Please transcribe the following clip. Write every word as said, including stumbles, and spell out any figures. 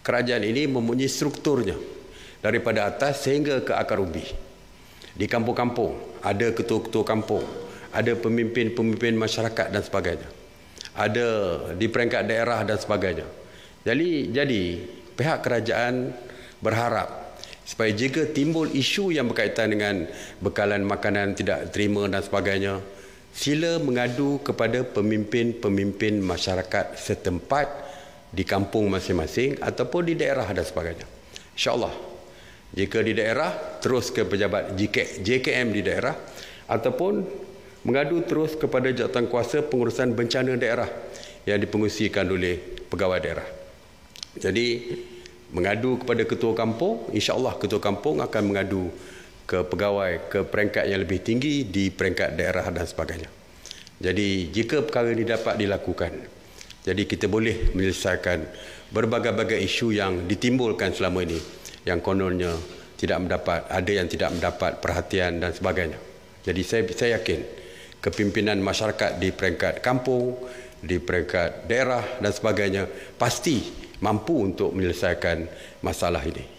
kerajaan ini mempunyai strukturnya daripada atas sehingga ke akar umbi. Di kampung-kampung ada ketua-ketua kampung, ada pemimpin-pemimpin masyarakat dan sebagainya, ada di peringkat daerah dan sebagainya. Jadi, jadi pihak kerajaan berharap supaya jika timbul isu yang berkaitan dengan bekalan makanan tidak terima dan sebagainya, sila mengadu kepada pemimpin-pemimpin masyarakat setempat di kampung masing-masing ataupun di daerah dan sebagainya. InsyaAllah, jika di daerah, terus ke pejabat J K M di daerah, ataupun mengadu terus kepada jawatankuasa pengurusan bencana daerah yang dipengerusikan oleh pegawai daerah. Jadi, mengadu kepada ketua kampung, insya-Allah ketua kampung akan mengadu ke pegawai ke peringkat yang lebih tinggi di peringkat daerah dan sebagainya. Jadi, jika perkara ini dapat dilakukan, jadi kita boleh menyelesaikan berbagai-bagai isu yang ditimbulkan selama ini, yang kononnya tidak mendapat, ada yang tidak mendapat perhatian dan sebagainya. Jadi saya, saya yakin kepimpinan masyarakat di peringkat kampung, di peringkat daerah dan sebagainya pasti mampu untuk menyelesaikan masalah ini.